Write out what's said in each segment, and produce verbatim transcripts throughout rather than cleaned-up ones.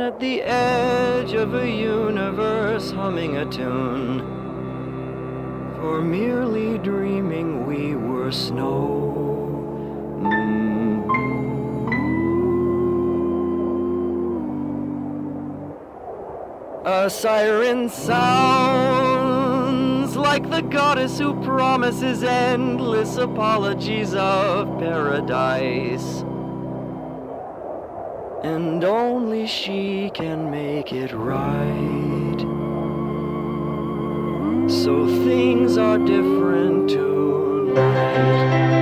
at the edge of a universe humming a tune. For merely dreaming we were snow. Mm-hmm. A siren sounds like the goddess who promises endless apologies of paradise. And only she can make it right. So things are different tonight.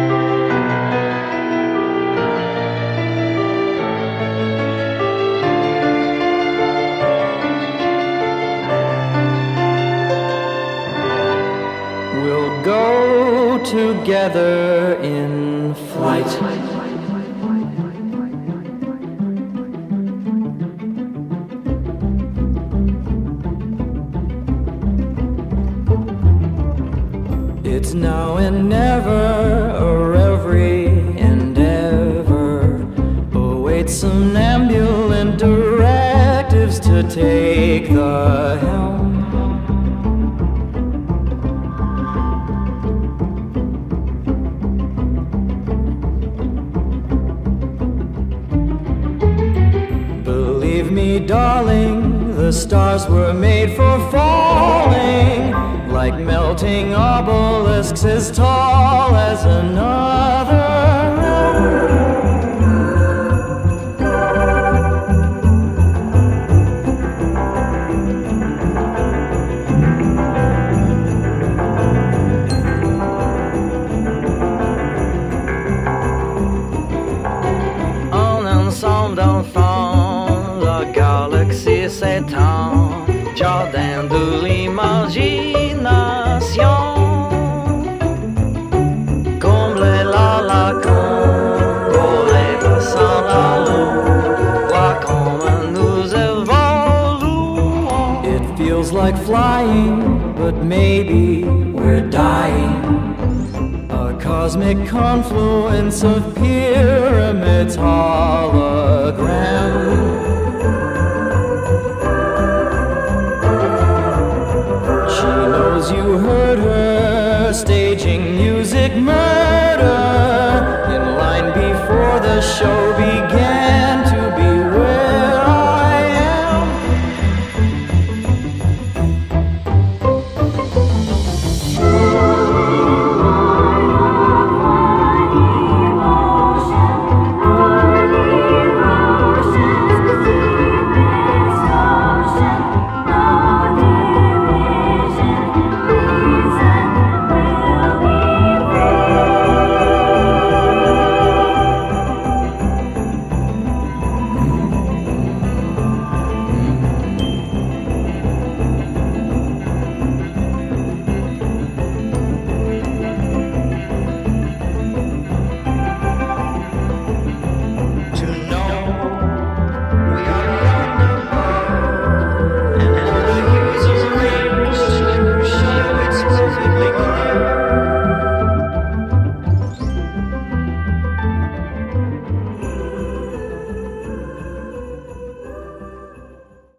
We'll go together in flight. It's now and never, or every endeavor awaits some ambulant directives to take the helm. Believe me, darling, the stars were made for falling, like melting obelisks as tall as another Un ensemble d'enfants, la galaxie s'étend, jardin de l'imagination. Comblez la lacune, voler passant la lune, voir comme nous évoluons. It feels like flying, but maybe we're dying. A cosmic confluence of pyramids hologram. You heard her staging music.